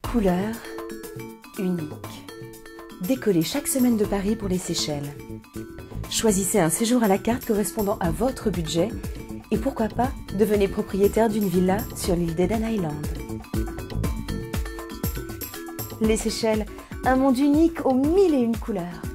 Couleur unique. Décollez chaque semaine de Paris pour les Seychelles. Choisissez un séjour à la carte correspondant à votre budget et pourquoi pas, devenez propriétaire d'une villa sur l'île d'Eden Island. Les Seychelles, un monde unique aux mille et une couleurs.